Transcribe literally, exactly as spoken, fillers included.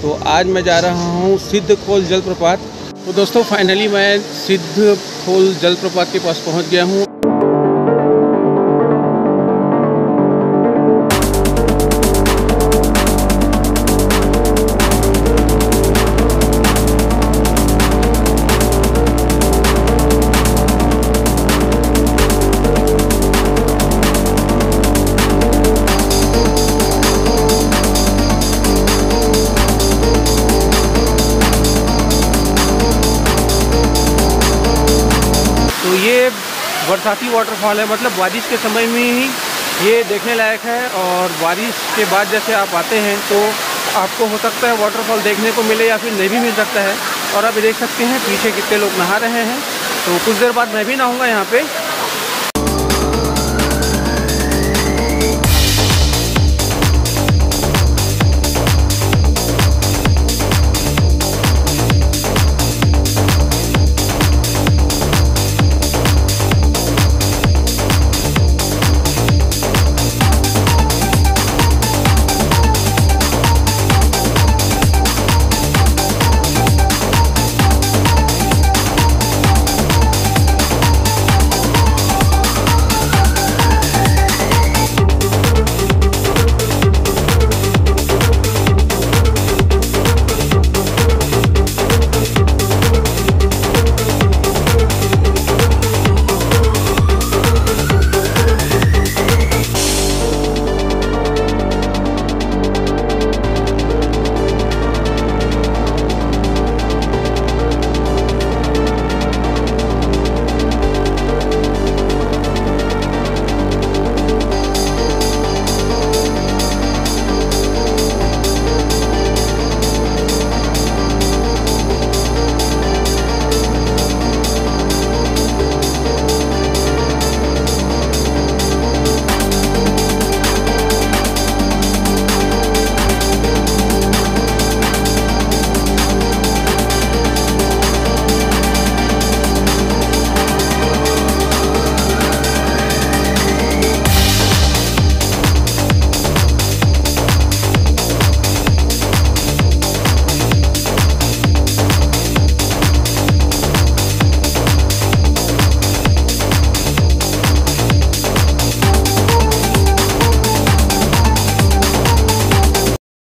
तो आज मैं जा रहा हूँ सिद्ध खोल जलप्रपात। तो दोस्तों फाइनली मैं सिद्ध खोल जलप्रपात के पास पहुँच गया हूँ। ये बरसाती वाटरफॉल है, मतलब बारिश के समय में ही ये देखने लायक है। और बारिश के बाद जैसे आप आते हैं तो आपको हो सकता है वाटरफॉल देखने को मिले या फिर नहीं भी मिल सकता है। और आप देख सकते हैं पीछे कितने लोग नहा रहे हैं। तो कुछ देर बाद मैं भी नहाऊंगा यहाँ पे।